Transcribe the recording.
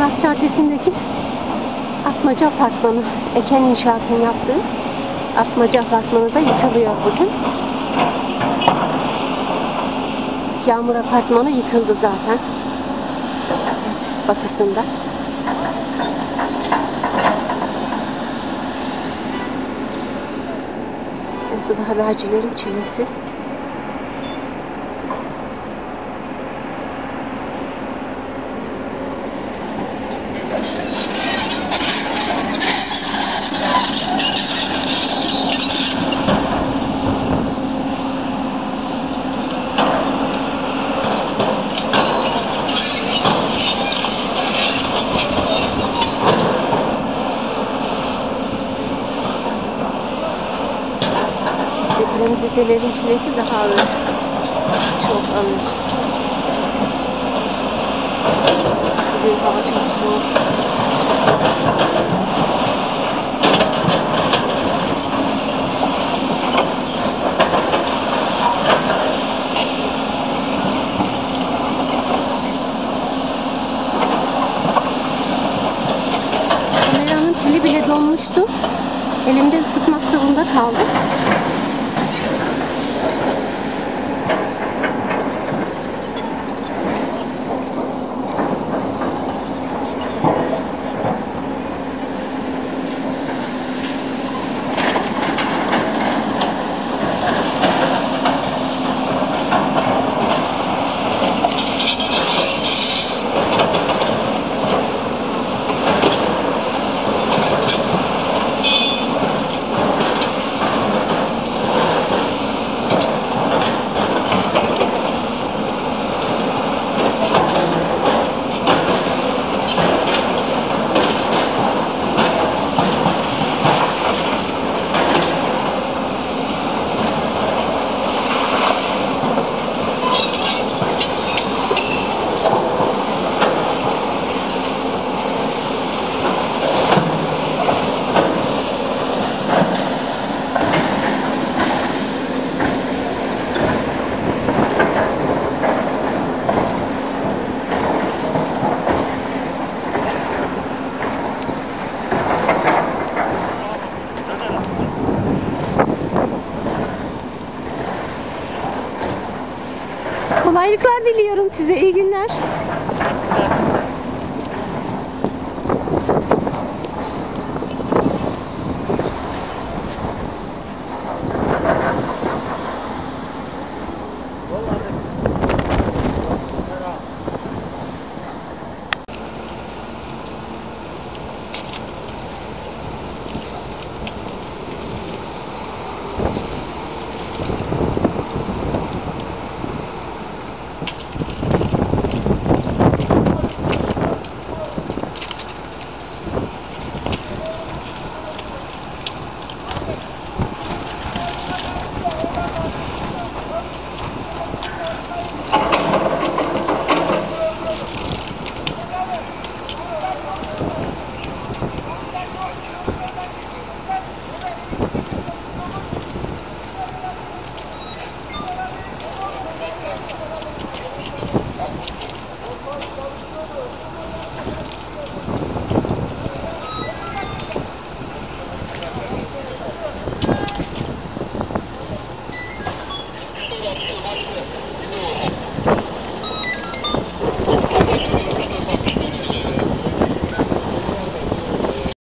Manas Caddesi'ndeki Atmaca Apartmanı, Eken İnşaat'ın yaptığı Atmaca Apartmanı da yıkılıyor bugün. Yağmur Apartmanı yıkıldı zaten. Evet, batısında. Evet, bu da habercilerin çilesi. Depremzedelerin çilesi daha ağır. Çok ağır. Bugün hava çok soğuk. Kameranın pili bile donmuştu. Elimde ısıtmak zorunda kaldım. Kolaylıklar diliyorum size. İyi günler.